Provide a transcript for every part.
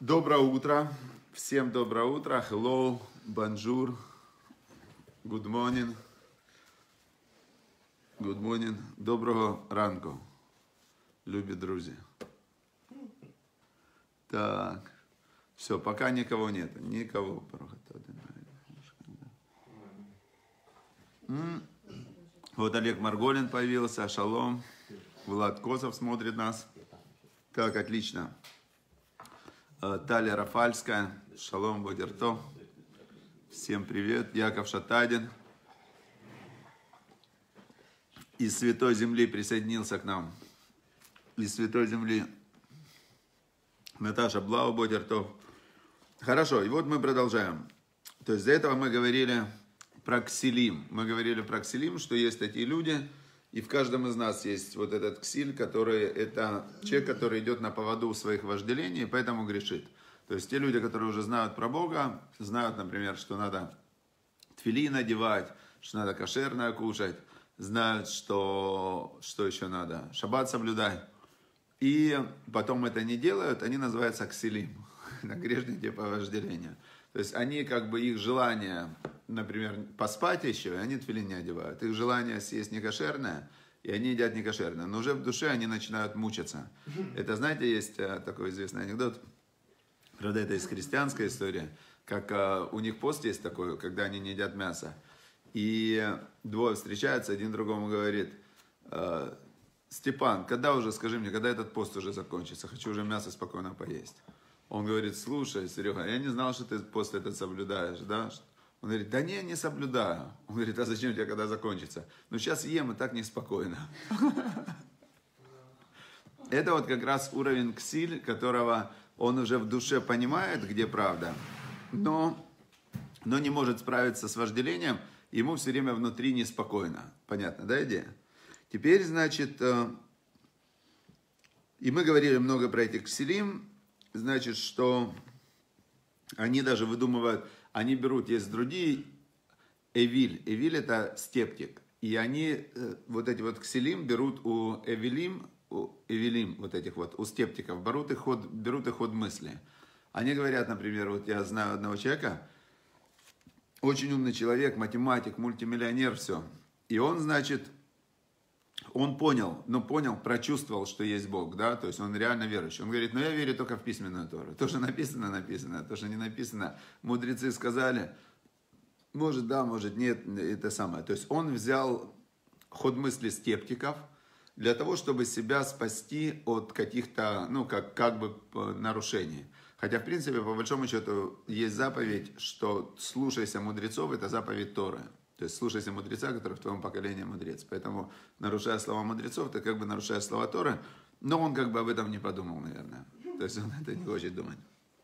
Доброе утро. Всем доброе утро. Hello, bonjour, good morning. Good morning. Доброго ранку, любі друзі. Так. Все, пока никого нет. Никого. Вот Олег Марголин появился. Шалом. Влад Косов смотрит нас. Так, отлично. Таля Рафальская. Шалом Бодерто. Всем привет. Яков Шатадин. Из Святой Земли присоединился к нам. Из Святой Земли Наташа Блау-Бодерто. Хорошо, и вот мы продолжаем. То есть до этого мы говорили про ксилим. Мы говорили про ксилим, что есть такие люди, и в каждом из нас есть вот этот ксиль, который это человек, который идет на поводу своих вожделений, и поэтому грешит. То есть те люди, которые уже знают про Бога, знают, например, что надо тфилин одевать, что надо кошерное кушать, знают, что еще надо, шаббат соблюдать. И потом это не делают, они называются ксилим, грешники по вожделению. То есть они как бы их желание, например, поспать еще, и они тфилин не одевают. Их желание съесть некошерное, и они едят некошерное. Но уже в душе они начинают мучиться. Это, знаете, есть такой известный анекдот, правда, это из христианской истории, как у них пост есть такой, когда они не едят мясо. И двое встречаются, один другому говорит: Степан, когда уже, скажи мне, когда этот пост уже закончится? Хочу уже мясо спокойно поесть. Он говорит: слушай, Серега, я не знал, что ты пост этот соблюдаешь, да? Он говорит: да не соблюдаю. Он говорит: а зачем тебе, когда закончится? Ну сейчас ем, и так неспокойно. Это вот как раз уровень ксиль, которого он уже в душе понимает, где правда, но не может справиться с вожделением, ему все время внутри неспокойно. Понятно, да, идея? Теперь, значит, и мы говорили много про этих ксилим, значит, что они даже выдумывают, они берут, есть другие, эвиль. Эвиль это стептик. И они вот эти вот ксилим берут у эвилим, вот этих вот, у стептиков, берут их ход мысли. Они говорят, например, вот я знаю одного человека, очень умный человек, математик, мультимиллионер, все. И он, значит, он понял, прочувствовал, что есть Бог, да, то есть он реально верующий. Он говорит: я верю только в письменную Тору. То, что написано, то, что не написано, мудрецы сказали, может да, может нет, это самое. То есть он взял ход мысли скептиков для того, чтобы себя спасти от каких-то, как бы нарушений. Хотя, в принципе, по большому счету, есть заповедь, что слушайся мудрецов, это заповедь Торы. То есть слушайся мудреца, который в твоем поколении мудрец. Поэтому, нарушая слова мудрецов, ты как бы нарушаешь слова Торы, но он как бы об этом не подумал, наверное. То есть он это не хочет думать.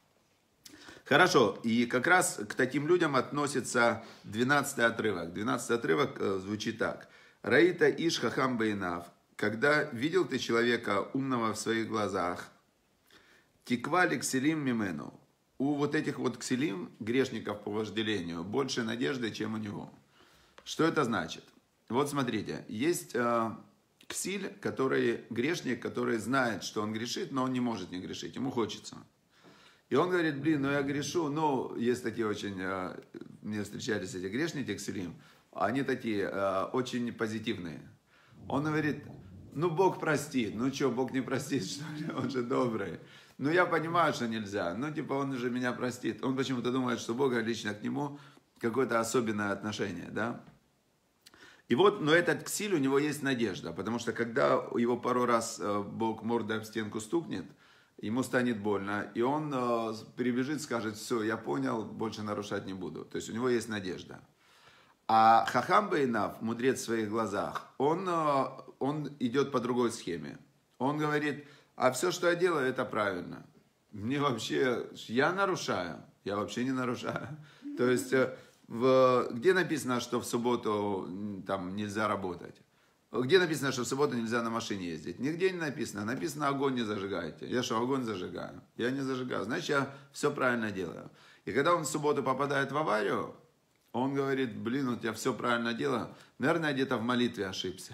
Хорошо, и как раз к таким людям относится 12-й отрывок. 12-й отрывок звучит так. Раита иш хахам бейнав. Когда видел ты человека умного в своих глазах, тиквали ксилим мимену. У вот этих вот ксилим, грешников по вожделению, больше надежды, чем у него. Что это значит? Вот смотрите, есть ксиль, грешник, который знает, что он грешит, но он не может не грешить, ему хочется. И он говорит: я грешу, есть такие очень, мне встречались эти грешники ксилим, они такие очень позитивные. Он говорит: Бог простит, Бог не простит, что ли, он же добрый. Я понимаю, что нельзя, он же меня простит. Он почему-то думает, что Бога лично к нему какое-то особенное отношение, да. И вот, но этот ксиль, у него есть надежда, потому что когда его пару раз Бог мордой об стенку стукнет, ему станет больно, и он прибежит, скажет: все, я понял, больше нарушать не буду. То есть у него есть надежда. А хахам бейнав, мудрец в своих глазах, он идет по другой схеме. Он говорит: а все, что я делаю, это правильно. Мне вообще, я нарушаю? Я вообще не нарушаю. То есть, где написано, что в субботу там нельзя работать? Где написано, что в субботу нельзя на машине ездить? Нигде не написано. Написано: огонь не зажигайте. Я что, огонь зажигаю? Я не зажигаю. Значит, я все правильно делаю. И когда он в субботу попадает в аварию, он говорит: у тебя все правильно делаю. Наверное, я где-то в молитве ошибся.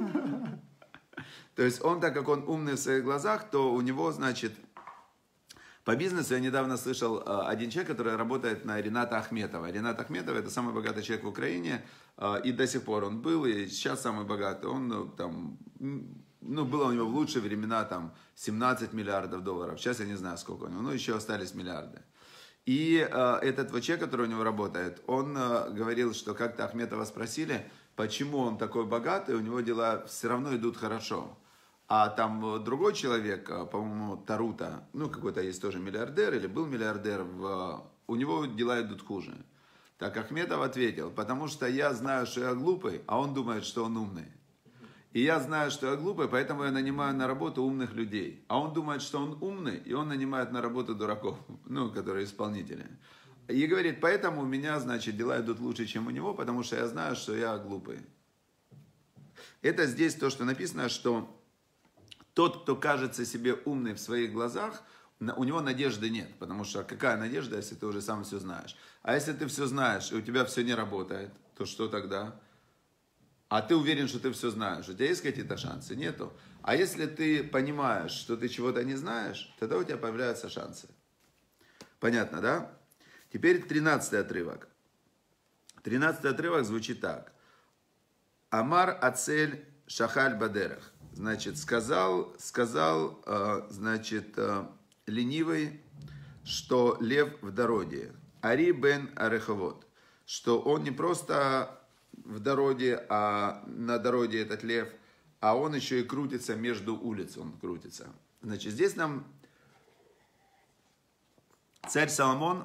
То есть он, так как он умный в своих глазах, то у него, значит, По бизнесу я недавно слышал один человек, который работает на Рената Ахметова. Ренат Ахметов — это самый богатый человек в Украине, и до сих пор он был, и сейчас самый богатый. Он там, ну, было у него в лучшие времена там 17 миллиардов долларов. Сейчас я не знаю, сколько у него, но еще остались миллиарды. И этот вот человек, который у него работает, он говорил, что как-то Ахметова спросили, почему он такой богатый, у него дела все равно идут хорошо. А там другой человек, по-моему, Тарута, ну какой-то есть тоже миллиардер или был миллиардер, у него дела идут хуже. Так Ахметов ответил, потому что я знаю, что я глупый, а он думает, что он умный. И я знаю, что я глупый, поэтому я нанимаю на работу умных людей. А он думает, что он умный, и он нанимает на работу дураков, ну, которые исполнители. И говорит, поэтому у меня, значит, дела идут лучше, чем у него, потому что я знаю, что я глупый. Это здесь то, что написано, что тот, кто кажется себе умный в своих глазах, у него надежды нет. Потому что какая надежда, если ты уже сам все знаешь? А если ты все знаешь, и у тебя все не работает, то что тогда? А ты уверен, что ты все знаешь. У тебя есть какие-то шансы? Нету. А если ты понимаешь, что ты чего-то не знаешь, тогда у тебя появляются шансы. Понятно, да? Теперь 13-й отрывок. 13-й отрывок звучит так. Амар ацель шахаль бадерах. Значит, сказал, значит, ленивый, что лев в дороге. Ари бен ареховод. Что он не просто в дороге, а на дороге этот лев, а он еще и крутится между улиц, он крутится. Значит, здесь нам царь Соломон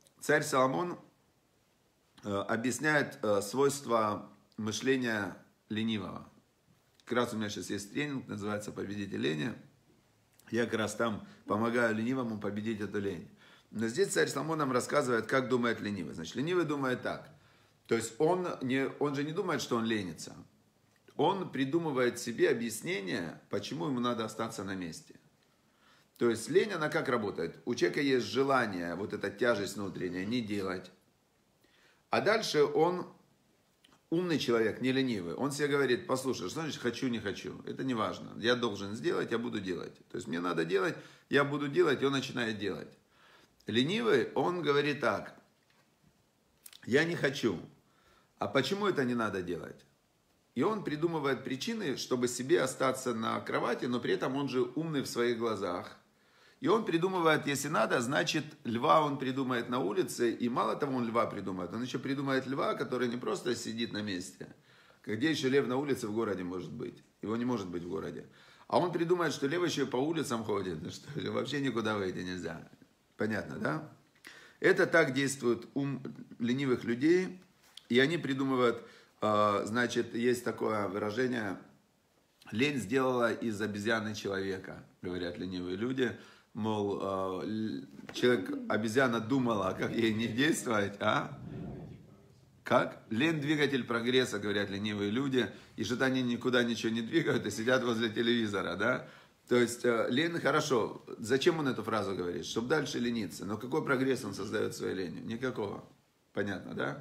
объясняет свойства мышления ленивого. Как раз у меня сейчас есть тренинг, называется «Победите лень». Я как раз там помогаю ленивому победить эту лень. Но здесь царь Соломон нам рассказывает, как думает ленивый. Значит, ленивый думает так. То есть он же не думает, что он ленится. Он придумывает себе объяснение, почему ему надо остаться на месте. То есть лень, она как работает? У человека есть желание, вот эта тяжесть внутренняя, не делать. А дальше он умный человек, не ленивый. Он себе говорит, послушай, что значит хочу, не хочу? Это не важно. Я должен сделать, я буду делать. То есть мне надо делать, я буду делать, и он начинает делать. Ленивый, он говорит так. Я не хочу. А почему это не надо делать? И он придумывает причины, чтобы себе остаться на кровати, но при этом он же умный в своих глазах. И он придумывает, если надо, значит, льва он придумает на улице, и мало того он льва придумает, он еще придумает льва, который не просто сидит на месте. Где еще лев на улице в городе может быть? Его не может быть в городе. А он придумает, что лев еще по улицам ходит, что вообще никуда выйти нельзя. Понятно, да? Это так действует ум ленивых людей, и они придумывают, значит, есть такое выражение, лень сделала из обезьяны человека, говорят ленивые люди. Мол, обезьяна думала, как ей не действовать, а? Как? Лень двигатель прогресса, говорят ленивые люди, и что-то они никуда ничего не двигают и сидят возле телевизора, да? То есть лень хорошо. Зачем он эту фразу говорит? Чтобы дальше лениться. Но какой прогресс он создает своей ленью? Никакого. Понятно, да?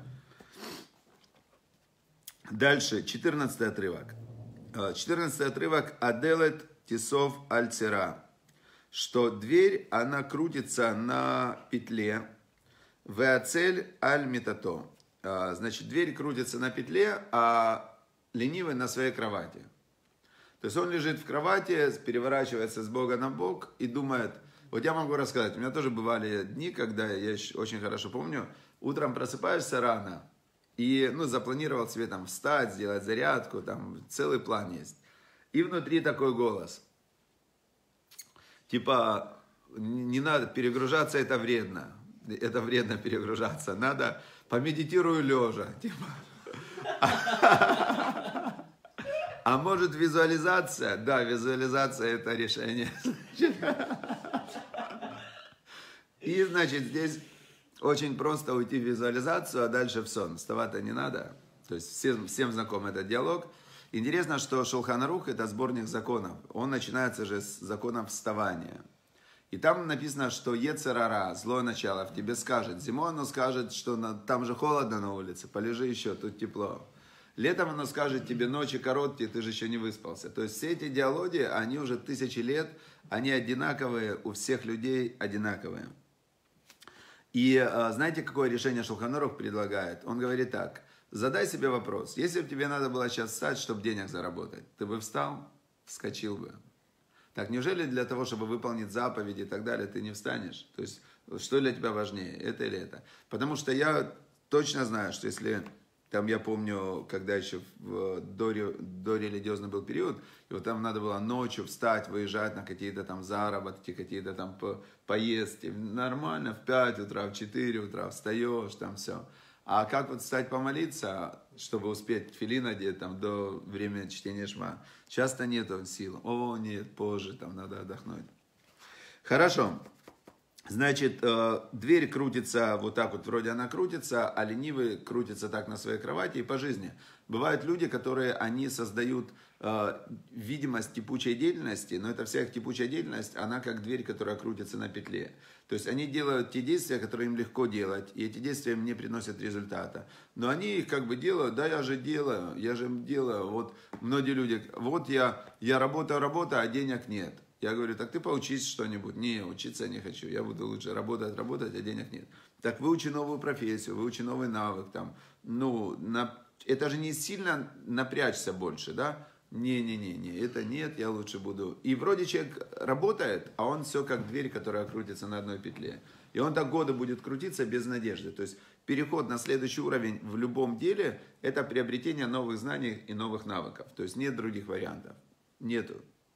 Дальше, 14 отрывок. 14 отрывок. Аделет тисов альцера. Что дверь, она крутится на петле. Веацель аль-метато. Значит, дверь крутится на петле, а ленивый на своей кровати. То есть он лежит в кровати, переворачивается с бога на бок и думает, вот я могу рассказать, у меня тоже бывали дни, когда, я еще очень хорошо помню, утром просыпаешься рано и, запланировал себе там встать, сделать зарядку, там целый план есть. И внутри такой голос. Типа, не надо, перегружаться это вредно. Это вредно перегружаться. Надо, помедитирую лежа. Типа. А может визуализация? Да, визуализация это решение. И значит, здесь очень просто уйти в визуализацию, а дальше в сон. Вставать-то не надо. То есть всем знаком этот диалог. Интересно, что Шулхан Арух это сборник законов. Он начинается же с законов вставания. И там написано, что Йецер ара, злое начало, в тебе скажет. Зимой оно скажет, что там же холодно на улице, полежи еще, тут тепло. Летом оно скажет тебе, ночи короткие, ты же еще не выспался. То есть все эти диалоги, они уже тысячи лет, они одинаковые, у всех людей одинаковые. И знаете, какое решение Шулхан Арух предлагает? Он говорит так, задай себе вопрос, если бы тебе надо было сейчас встать, чтобы денег заработать, ты бы встал, вскочил бы. Так неужели для того, чтобы выполнить заповеди и так далее, ты не встанешь? То есть, что для тебя важнее, это или это? Потому что я точно знаю, что если, там я помню, когда еще в дорелигиозный был период, и вот там надо было ночью встать, выезжать на какие-то там заработки, какие-то там поездки. Нормально, в 5 утра, в 4 утра встаешь, там все. А как вот встать помолиться, чтобы успеть тфилин одеть там, до времени чтения шма? Часто нету сил. О, нет, позже, там надо отдохнуть. Хорошо. Значит, дверь крутится вот так вот, вроде она крутится, а ленивый крутится так на своей кровати и по жизни. Бывают люди, которые, они создают видимость кипучей деятельности, но эта вся их кипучая деятельность, она как дверь, которая крутится на петле. То есть они делают те действия, которые им легко делать, и эти действия им не приносят результата. Но они их как бы делают, да, я же делаю. Вот многие люди, вот я работаю, а денег нет. Я говорю, так ты поучись что-нибудь. Не, учиться я не хочу, я буду лучше работать, а денег нет. Так выучи новую профессию, выучи новый навык. Там. Это же не сильно напрячься больше, да? Не, это нет, я лучше буду. И вроде человек работает, а он все как дверь, которая крутится на одной петле. И он так годы будет крутиться без надежды. То есть переход на следующий уровень в любом деле, это приобретение новых знаний и новых навыков. То есть нет других вариантов. Нету.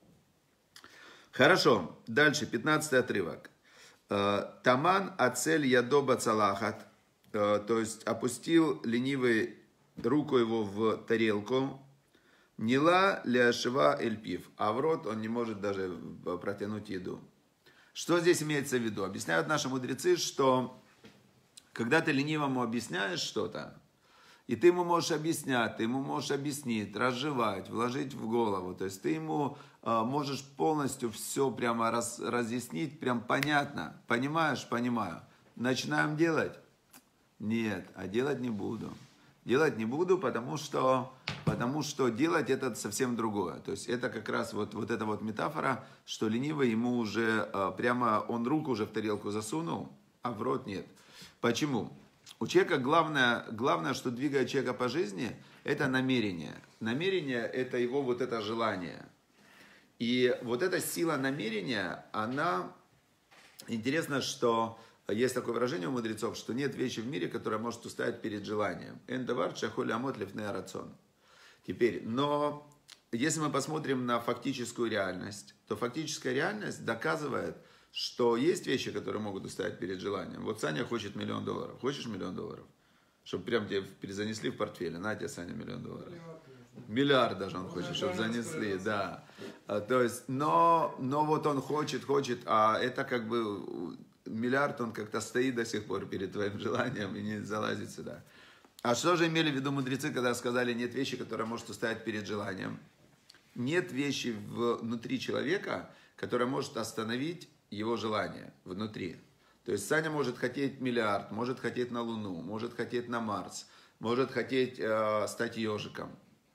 Хорошо, дальше, 15 отрывок. Таман ацель ядоба цалахат, то есть опустил ленивый руку его в тарелку, нила ляшева эльпив, а в рот он не может даже протянуть еду. Что здесь имеется в виду? Объясняют наши мудрецы, что когда ты ленивому объясняешь что-то, и ты ему можешь объяснять, ты ему можешь объяснить, разжевать, вложить в голову. То есть ты ему можешь полностью все прямо разъяснить, прям понятно. Понимаешь? Понимаю. Начинаем делать? Нет, а делать не буду. Делать не буду, потому что делать это совсем другое. То есть это как раз вот эта вот метафора, что ленивый ему уже прямо, он руку уже в тарелку засунул, а в рот нет. Почему? У человека главное, что двигает человека по жизни, это намерение. Намерение – это его вот это желание. И вот эта сила намерения, она... Интересно, что есть такое выражение у мудрецов, что нет вещи в мире, которая может устоять перед желанием. «Эндавар чахоли амот лифней рацион». Теперь, но если мы посмотрим на фактическую реальность, то фактическая реальность доказывает, что есть вещи, которые могут устоять перед желанием. Вот Саня хочет $1 000 000. Хочешь $1 000 000? Чтобы прям тебе перезанесли в портфеле. На тебе, Саня, $1 000 000. Миллиард даже он хочет, чтобы занесли, да. То есть, но вот он хочет, а это как бы миллиард, он как-то стоит до сих пор перед твоим желанием и не залазит сюда. А что же имели в виду мудрецы, когда сказали, нет вещи, которая может устоять перед желанием? Нет вещи внутри человека, которая может остановить его желание внутри. То есть Саня может хотеть $1 миллиард, может хотеть на Луну, может хотеть на Марс, может хотеть стать ежиком.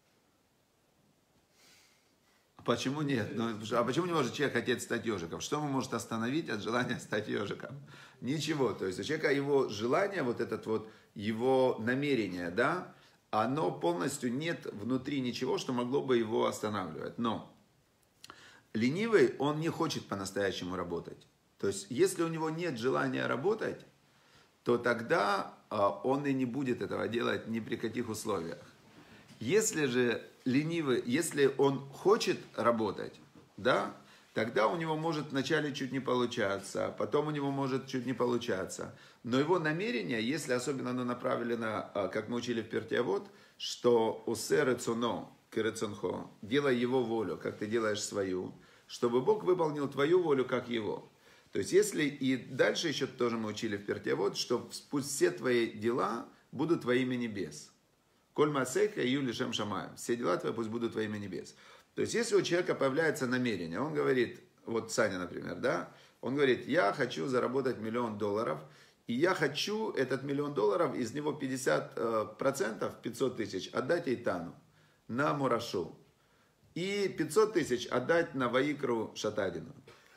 Почему нет? А почему не может человек хотеть стать ежиком? Что ему может остановить от желания стать ежиком? Ничего. То есть у человека его желание, вот этот вот его намерение, да, оно полностью нет внутри ничего, что могло бы его останавливать. Но ленивый, он не хочет по-настоящему работать. То есть, если у него нет желания работать, то тогда он и не будет этого делать ни при каких условиях. Если же ленивый, если он хочет работать, да, тогда у него может вначале чуть не получаться, потом у него может чуть не получаться. Но его намерение, если особенно оно направлено, как мы учили в Пиркей Авот, что «Усе рецоно керецонхо», делай его волю, как ты делаешь свою, чтобы Бог выполнил твою волю, как его. То есть, если и дальше еще тоже мы учили в Пиркей Авот, что пусть все твои дела будут во имя небес. Коль масейка и юли шем шамаем. Все дела твои пусть будут во имя небес. То есть, если у человека появляется намерение, он говорит, вот Саня, например, да, он говорит, я хочу заработать $1 000 000, и я хочу этот $1 000 000, из него 50%, 500 тысяч, отдать Эйтану на Мурашу. И 500 тысяч отдать на Ваикру Шатадину.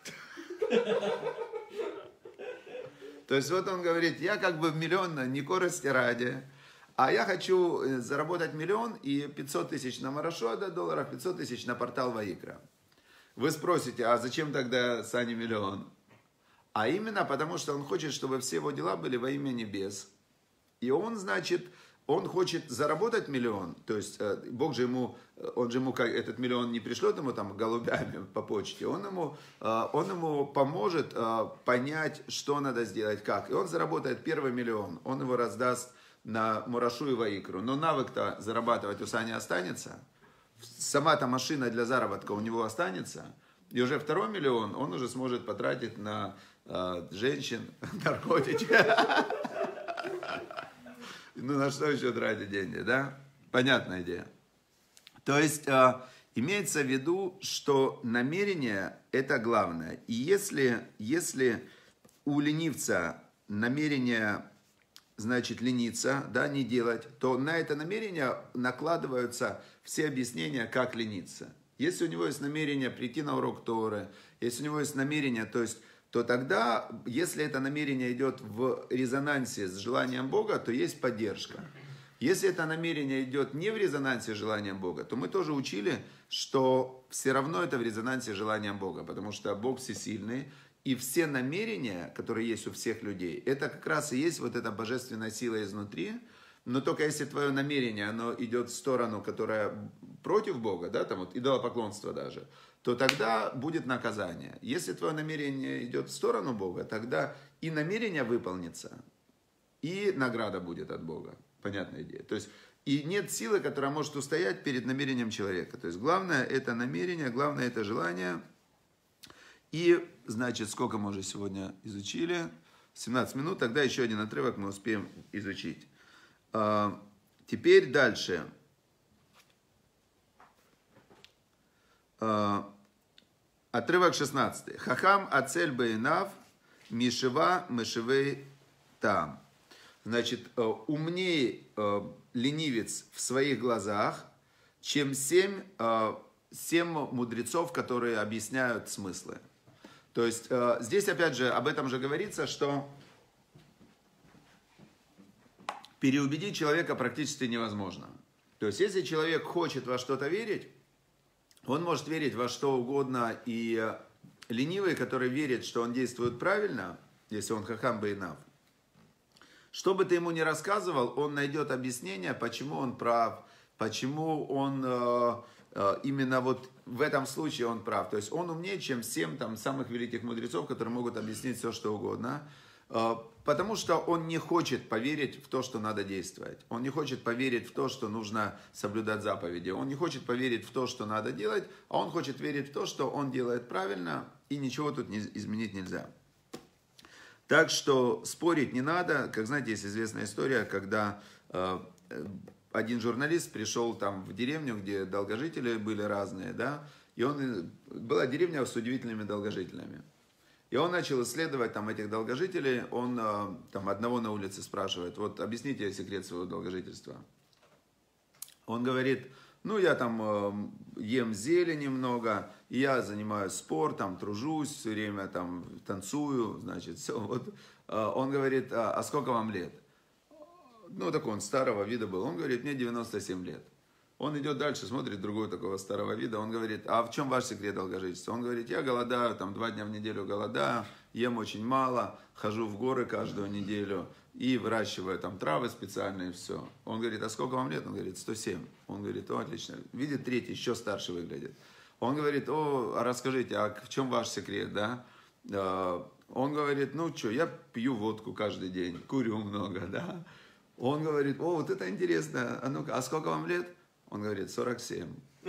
То есть вот он говорит, я как бы миллион не корости ради, а я хочу заработать 1 000 000 и 500 тысяч на Мурашу отдать долларов, 500 тысяч на портал Ваикра. Вы спросите, а зачем тогда Сане 1 000 000? А именно потому, что он хочет, чтобы все его дела были во имя небес. И он, значит, он хочет заработать 1 000 000, то есть Бог же ему, он же ему этот 1 000 000 не пришлет ему там голубями по почте, он ему поможет понять, что надо сделать, как. И он заработает первый 1 000 000, он его раздаст на Мурашу и Ваикру. Но навык-то зарабатывать у Сани останется, сама-то машина для заработка у него останется, и уже второй 1 000 000 он уже сможет потратить на женщин, наркотики. Ну, на что еще тратить деньги, да? Понятная идея. То есть, имеется в виду, что намерение – это главное. И если у ленивца намерение, значит, лениться, да, не делать, то на это намерение накладываются все объяснения, как лениться. Если у него есть намерение прийти на урок Торы, если у него есть намерение, то тогда, если это намерение идет в резонансе с желанием Бога, то есть поддержка. Если это намерение идет не в резонансе с желанием Бога, то мы тоже учили, что все равно это в резонансе с желанием Бога, потому что Бог всесильный, и все намерения, которые есть у всех людей, это как раз и есть вот эта божественная сила изнутри, но только если твое намерение, оно идет в сторону, которая против Бога, да, там вот идолопоклонство даже, то тогда будет наказание. Если твое намерение идет в сторону Бога, тогда и намерение выполнится, и награда будет от Бога. Понятная идея. То есть, и нет силы, которая может устоять перед намерением человека. То есть, главное это намерение, главное это желание. И, значит, сколько мы уже сегодня изучили? 17 минут, тогда еще один отрывок мы успеем изучить. Теперь дальше. Отрывок 16. Хахам ацель бейнав мишева мешевей там. Значит, умнее ленивец в своих глазах, чем 7 мудрецов, которые объясняют смыслы. То есть, здесь опять же об этом же говорится, что переубедить человека практически невозможно. То есть, если человек хочет во что-то верить, он может верить во что угодно, и ленивый, который верит, что он действует правильно, если он хахам бейнав, что бы ты ему ни рассказывал, он найдет объяснение, почему он прав, почему он именно вот в этом случае он прав. То есть он умнее, чем 7 там, самых великих мудрецов, которые могут объяснить все, что угодно. Потому что он не хочет поверить в то, что надо действовать. Он не хочет поверить в то, что нужно соблюдать заповеди. Он не хочет поверить в то, что надо делать, а он хочет верить в то, что он делает правильно, и ничего тут изменить нельзя. Так что спорить не надо. Как знаете, есть известная история, когда один журналист пришел там в деревню, где долгожители были разные, да, и была деревня с удивительными долгожителями. И он начал исследовать там этих долгожителей, он там одного на улице спрашивает, вот объясните секрет своего долгожительства. Он говорит, ну я там ем зелень немного, и я занимаюсь спортом, тружусь, все время там танцую, значит, все. Вот. Он говорит, а сколько вам лет? Ну такой он старого вида был, он говорит, мне 97 лет. Он идет дальше, смотрит другого такого старого вида, он говорит, а в чем ваш секрет долгожительства? Он говорит, я голодаю, там 2 дня в неделю голодаю, ем очень мало, хожу в горы каждую неделю и выращиваю там травы специальные, все. Он говорит, а сколько вам лет? Он говорит, 107. Он говорит, о, отлично. Видит третий, еще старше выглядит. Он говорит, о, а расскажите, а в чем ваш секрет, да? Он говорит, ну что, я пью водку каждый день, курю много, да? Он говорит, о, вот это интересно, а ну-ка, а сколько вам лет? Он говорит, 47.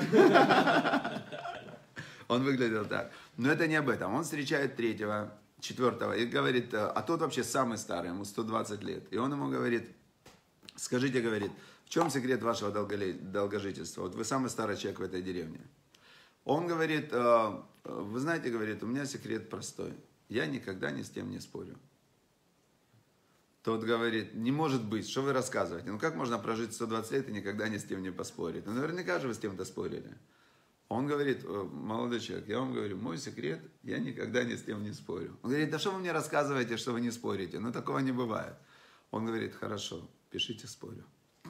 Он выглядел так. Но это не об этом. Он встречает 3-го, 4-го и говорит, а тот вообще самый старый, ему 120 лет. И он ему говорит, скажите, говорит, в чем секрет вашего долгожительства? Вот вы самый старый человек в этой деревне. Он говорит, вы знаете, говорит, у меня секрет простой. Я никогда ни с кем не спорю. Тот говорит, не может быть, что вы рассказываете? Ну как можно прожить 120 лет и никогда ни с кем не поспорить? Ну наверняка же вы с кем-то спорили. Он говорит, молодой человек, я вам говорю, мой секрет, я никогда ни с кем не спорю. Он говорит, да что вы мне рассказываете, что вы не спорите? Ну такого не бывает. Он говорит, хорошо, пишите, спорю.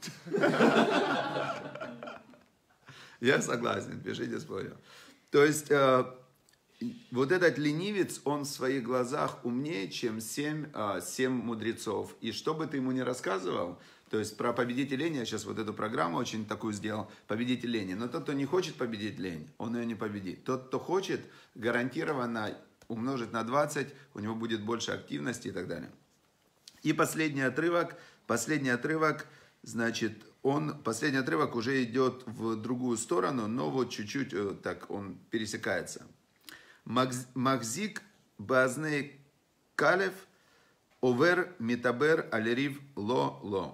Я согласен, пишите, спорю. То есть, вот этот ленивец, он в своих глазах умнее, чем 7 мудрецов. И что бы ты ему ни рассказывал, то есть про победитель лени, я сейчас вот эту программу очень такую сделал, победитель лени. Но тот, кто не хочет победить лень, он ее не победит. Тот, кто хочет, гарантированно умножить на 20, у него будет больше активности и так далее. И последний отрывок, значит, последний отрывок уже идет в другую сторону, но вот чуть-чуть так он пересекается. Махзик базней калев овер митабер алерив ло.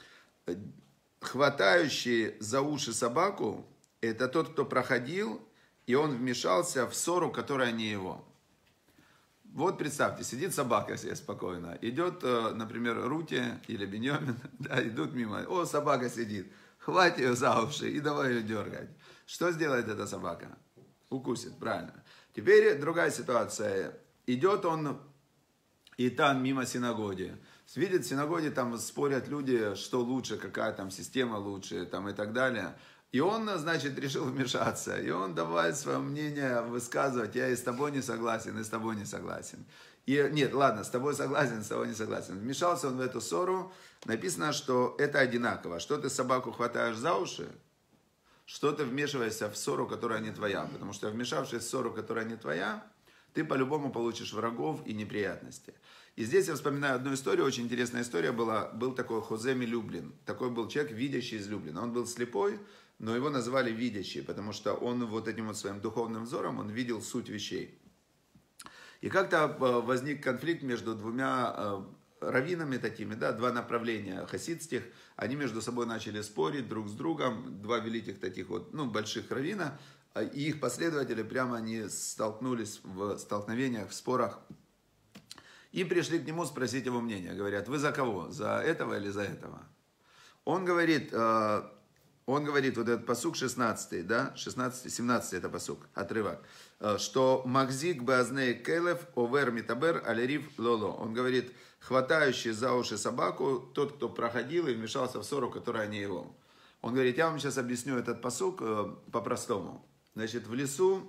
Хватающий за уши собаку, это тот, кто проходил, и он вмешался в ссору, которая не его. Вот представьте, сидит собака себе спокойно, идет, например, Рути или Беньямин, да, идут мимо, о, собака сидит, хватит ее за уши и давай ее дергать. Что сделает эта собака? Укусит, правильно. Теперь другая ситуация. Идет он, и там мимо синагоги. Видит, в синагоге там спорят люди, что лучше, какая там система лучше, там и так далее. И он, значит, решил вмешаться. И он давай свое мнение высказывать. Я и с тобой не согласен, и с тобой не согласен. И, нет, ладно, с тобой согласен, с тобой не согласен. Вмешался он в эту ссору. Написано, что это одинаково. Что ты собаку хватаешь за уши, что ты вмешиваешься в ссору, которая не твоя. Потому что вмешавшись в ссору, которая не твоя, ты по-любому получишь врагов и неприятности. И здесь я вспоминаю одну историю, очень интересная история была. Был такой Хозе Милюблин. Такой был человек, видящий из Люблина. Он был слепой, но его называли видящий, потому что он вот этим вот своим духовным взором, он видел суть вещей. И как-то возник конфликт между двумя раввинами такими, да, два направления хасидских. Они между собой начали спорить друг с другом, два великих таких вот, ну, больших раввина. И их последователи прямо они столкнулись в столкновениях, в спорах. И пришли к нему спросить его мнение. Говорят, вы за кого? За этого или за этого? Он говорит, вот этот пасук 16, да, 16, 17 это пасук, отрывок, что «Махзик баазней келев овер митабер алерив лоло». Он говорит, хватающий за уши собаку, тот, кто проходил и вмешался в ссору, которая не его. Он говорит, я вам сейчас объясню этот пасук по-простому. Значит, в лесу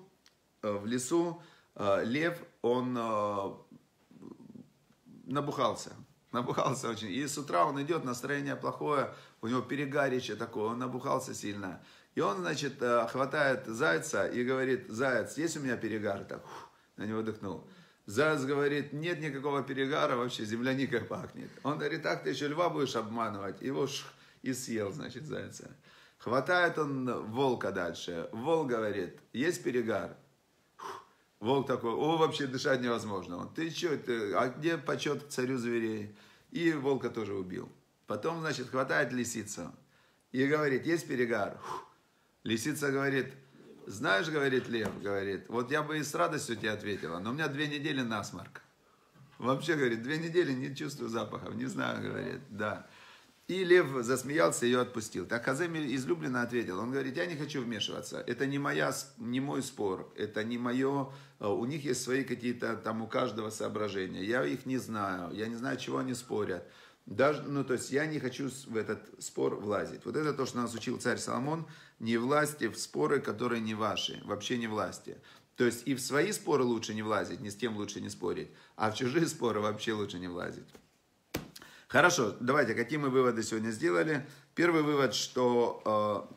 лев, он набухался очень. И с утра он идет, настроение плохое, у него перегарище такое, он набухался сильно. И он, значит, хватает зайца и говорит, заяц, есть у меня перегар? Так, на него дыхнул. Заяц говорит, нет никакого перегара, вообще земляникой пахнет. Он говорит, так ты еще льва будешь обманывать. Его и съел, значит, зайца. Хватает он волка дальше. Волк говорит, есть перегар? Волк такой, вообще дышать невозможно. Он, ты что, а где почет к царю зверей? И волка тоже убил. Потом, значит, хватает лисицу и говорит, есть перегар? Лисица говорит, знаешь, говорит лев, говорит, вот я бы и с радостью тебе ответила, но у меня 2 недели насморк. Вообще, говорит, 2 недели не чувствую запахов, не знаю, говорит, да. И лев засмеялся и ее отпустил. Так Хозе из Люблина ответил. Он говорит, я не хочу вмешиваться. Это не мой спор. Это не мое. У них есть свои какие-то там у каждого соображения. Я их не знаю. Я не знаю, чего они спорят. Даже, ну, то есть я не хочу в этот спор влазить. Вот это то, что нас учил царь Соломон. Не власти в споры, которые не ваши. Вообще не власти. То есть и в свои споры лучше не влазить, ни с кем лучше не спорить. А в чужие споры вообще лучше не влазить. Хорошо, давайте, какие мы выводы сегодня сделали? Первый вывод, что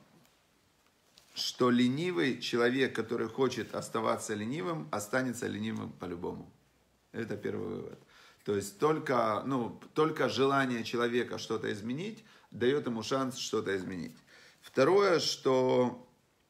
ленивый человек, который хочет оставаться ленивым, останется ленивым по-любому. Это первый вывод. То есть только желание человека что-то изменить дает ему шанс что-то изменить. Второе, что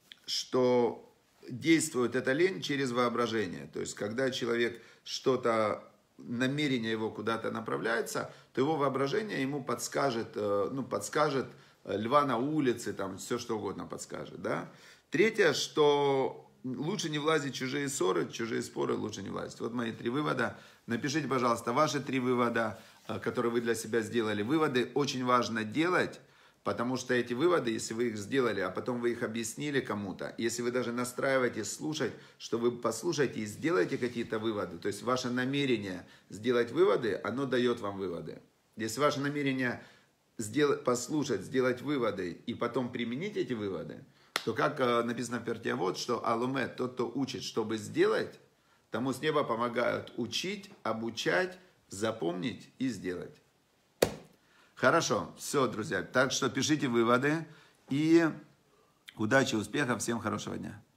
действует эта лень через воображение. То есть когда человек намерение его куда-то направляется, то его воображение ему подскажет льва на улице, там все что угодно подскажет. Да? Третье, что лучше не влазить в чужие ссоры, чужие споры лучше не влазить. Вот мои 3 вывода. Напишите, пожалуйста, ваши 3 вывода. которые вы для себя сделали. Выводы очень важно делать, потому что эти выводы, если вы их сделали, а потом вы их объяснили кому-то, если вы даже настраиваетесь слушать, что вы послушаете и сделаете какие-то выводы, то есть ваше намерение сделать выводы, оно дает вам выводы. Если ваше намерение послушать, сделать выводы и потом применить эти выводы, то как написано в Перкей Авот, что алумет, тот, кто учит, чтобы сделать, тому с неба помогают учить, обучать, запомнить и сделать. Хорошо, все, друзья. Так что пишите выводы и удачи, успехов, всем хорошего дня.